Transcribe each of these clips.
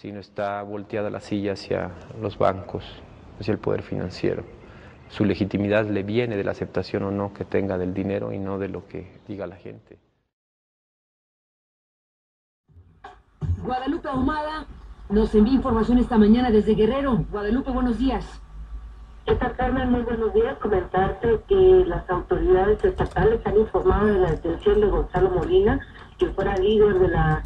sino está volteada la silla hacia los bancos, hacia el poder financiero. Su legitimidad le viene de la aceptación o no que tenga del dinero y no de lo que diga la gente. Guadalupe Ahumada nos envía información esta mañana desde Guerrero. Guadalupe, buenos días. ¿Qué tal, Carmen? Muy buenos días. Comentarte que las autoridades estatales han informado de la detención de Gonzalo Molina, que fuera líder de la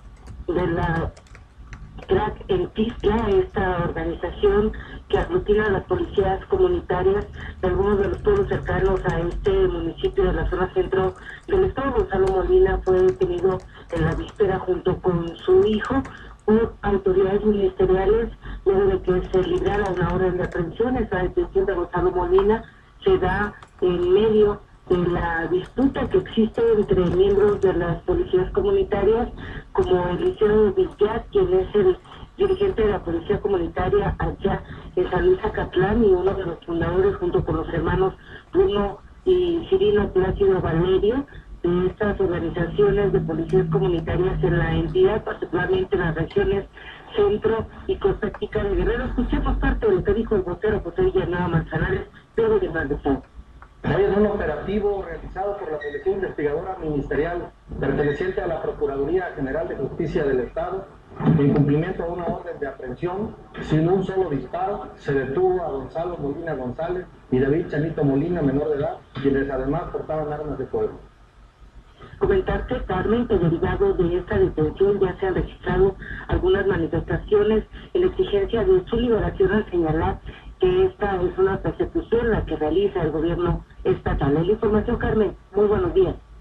CRAC en Tizla, esta organización que aglutina a las policías comunitarias de algunos de los pueblos cercanos a este municipio de la zona centro del estado. Gonzalo Molina fue detenido en la víspera junto con su hijo por autoridades ministeriales luego de que se librara una orden de aprehensión. Esa detención de Gonzalo Molina se da en medio de la disputa que existe entre miembros de las policías comunitarias, como Eliseo Villar, quien es el dirigente de la policía comunitaria allá en San Luis Acatlán y uno de los fundadores, junto con los hermanos Bruno y Cirilo Plácido Valerio, de estas organizaciones de policías comunitarias en la entidad, particularmente en las regiones centro y costa chica de Guerrero. Escuchemos parte de lo que dijo el vocero José Villanueva Manzanares, luego de más detalles. Hoy en un operativo realizado por la Policía Investigadora Ministerial perteneciente a la Procuraduría General de Justicia del Estado, en cumplimiento a una orden de aprehensión, sin un solo disparo, se detuvo a Gonzalo Molina González y David Chanito Molina, menor de edad, quienes además portaban armas de fuego. Comentarte, Carmen, que derivado de esta detención ya se han registrado algunas manifestaciones en la exigencia de su liberación, al señalar que esta es una persecución la que realiza el gobierno estatal. La información, Carmen, muy buenos días.